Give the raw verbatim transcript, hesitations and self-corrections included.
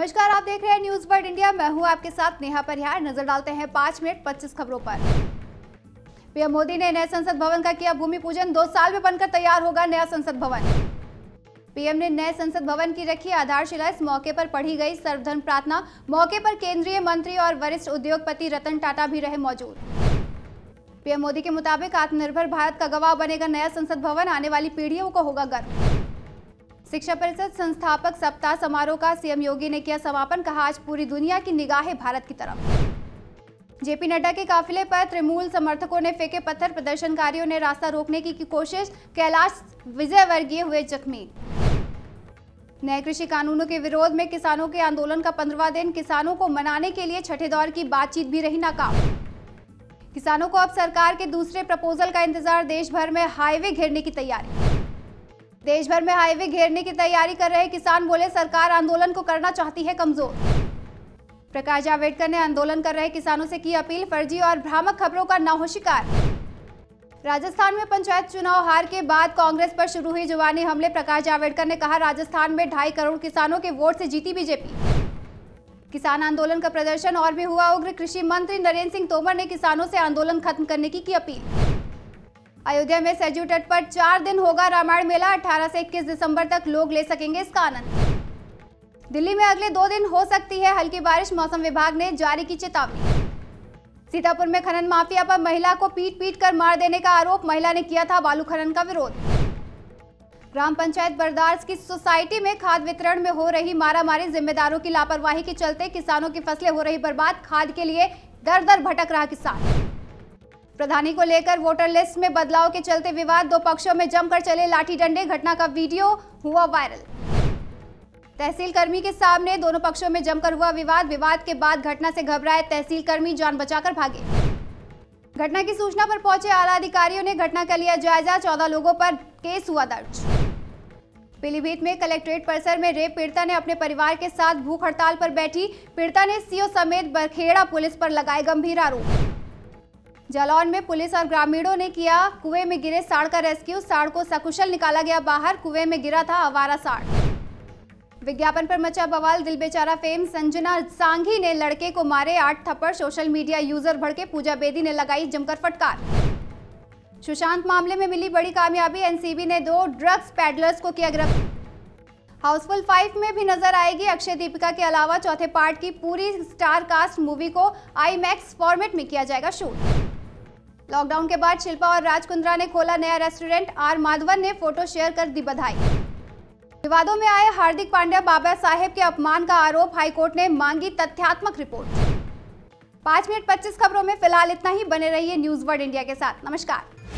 नमस्कार, आप देख रहे हैं न्यूज वर्ल्ड इंडिया। मैं हूं आपके साथ नेहा परिहार। नजर डालते हैं पाँच मिनट पच्चीस खबरों पर। पीएम मोदी ने नए संसद भवन का किया भूमि पूजन। दो साल में बनकर तैयार होगा नया संसद भवन। पीएम ने नए संसद भवन की रखी आधारशिला। इस मौके पर पढ़ी गई सर्वधर्म प्रार्थना। मौके पर केंद्रीय मंत्री और वरिष्ठ उद्योगपति रतन टाटा भी रहे मौजूद। पीएम मोदी के मुताबिक आत्मनिर्भर भारत का गवाह बनेगा नया संसद भवन। आने वाली पीढ़ियों को होगा गर्व। शिक्षा परिषद संस्थापक सप्ताह समारोह का सीएम योगी ने किया समापन। कहा, आज पूरी दुनिया की निगाहें भारत की तरफ। जेपी नड्डा के काफिले पर तृणमूल समर्थकों ने फेंके पत्थर। प्रदर्शनकारियों ने रास्ता रोकने की, की कोशिश। कैलाश विजयवर्गीय हुए जख्मी। नए कृषि कानूनों के विरोध में किसानों के आंदोलन का पंद्रहवां दिन। किसानों को मनाने के लिए छठे दौर की बातचीत भी रही नाकाम। किसानों को अब सरकार के दूसरे प्रपोजल का इंतजार। देश भर में हाईवे घेरने की तैयारी। देश भर में हाईवे घेरने की तैयारी कर रहे किसान बोले, सरकार आंदोलन को करना चाहती है कमजोर। प्रकाश जावड़ेकर ने आंदोलन कर रहे किसानों से की अपील, फर्जी और भ्रामक खबरों का न हो शिकार। राजस्थान में पंचायत चुनाव हार के बाद कांग्रेस पर शुरू हुई जुबानी हमले। प्रकाश जावड़ेकर ने कहा, राजस्थान में ढाई करोड़ किसानों के वोट से जीती बीजेपी। किसान आंदोलन का प्रदर्शन और भी हुआ उग्र। कृषि मंत्री नरेंद्र सिंह तोमर ने किसानों से आंदोलन खत्म करने की की अपील। अयोध्या में सरयू तट पर चार दिन होगा रामायण मेला। अठारह से इक्कीस दिसंबर तक लोग ले सकेंगे इसका आनंद। दिल्ली में अगले दो दिन हो सकती है हल्की बारिश। मौसम विभाग ने जारी की चेतावनी। सीतापुर में खनन माफिया पर महिला को पीट पीट कर मार देने का आरोप। महिला ने किया था बालू खनन का विरोध। ग्राम पंचायत बरदार्स की सोसाइटी में खाद वितरण में हो रही मारामारी। जिम्मेदारों की लापरवाही के चलते किसानों की फसलें हो रही बर्बाद। खाद के लिए दर दर भटक रहा किसान। प्रधानी को लेकर वोटर लिस्ट में बदलाव के चलते विवाद। दो पक्षों में जमकर चले लाठी डंडे। घटना का वीडियो हुआ वायरल। तहसील कर्मी के सामने दोनों पक्षों में जमकर हुआ विवाद। विवाद के बाद घटना से घबराए तहसील कर्मी जान बचाकर भागे। घटना की सूचना पर पहुंचे आला अधिकारियों ने घटना का लिया जायजा। चौदह लोगों पर केस हुआ दर्ज। पीलीभीत में कलेक्ट्रेट परिसर में रेप पीड़िता ने अपने परिवार के साथ भूख हड़ताल पर बैठी। पीड़िता ने सीओ समेत बरखेड़ा पुलिस पर लगाए गंभीर आरोप। जालौन में पुलिस और ग्रामीणों ने किया कुएं में गिरे सांड का रेस्क्यू। सांड को सकुशल निकाला गया बाहर। कुएं में गिरा था आवारा सांड। विज्ञापन पर मचा बवाल। दिल बेचारा फेम संजना सांघी ने लड़के को मारे आठ थप्पड़। सोशल मीडिया यूजर भड़के। पूजा बेदी ने लगाई जमकर फटकार। सुशांत मामले में मिली बड़ी कामयाबी। एनसीबी ने दो ड्रग्स पैडलर्स को किया गिरफ्तार। हाउसफुल फाइव में भी नजर आएगी अक्षय दीपिका के अलावा। चौथे पार्ट की पूरी स्टार कास्ट मूवी को आई मैक्स फॉर्मेट में किया जाएगा शूट। लॉकडाउन के बाद शिल्पा और राज कुंद्रा ने खोला नया रेस्टोरेंट। आर माधवन ने फोटो शेयर कर दी बधाई। विवादों में आए हार्दिक पांड्या बाबा साहेब के अपमान का आरोप। हाईकोर्ट ने मांगी तथ्यात्मक रिपोर्ट। पाँच मिनट पच्चीस खबरों में फिलहाल इतना ही। बने रहिए न्यूज वर्ल्ड इंडिया के साथ। नमस्कार।